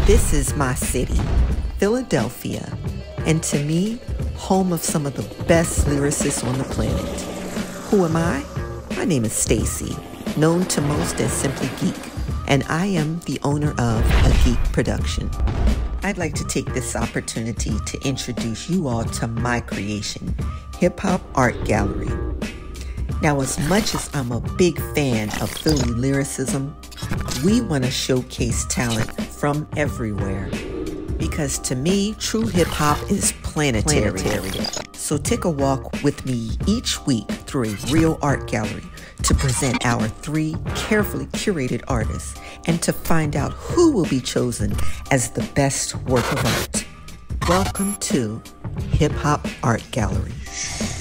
This is my city, Philadelphia, and to me, home of some of the best lyricists on the planet. Who am I? My name is Stacy, known to most as simply Geek, and I am the owner of a Geek production. I'd like to take this opportunity to introduce you all to my creation, Hip Hop Art Gallery. Now, as much as I'm a big fan of Philly lyricism, we want to showcase talent from everywhere. Because to me, true hip-hop is planetary. So take a walk with me each week through a real art gallery to present our 3 carefully curated artists and to find out who will be chosen as the best work of art. Welcome to Hip Hop Art Gallery.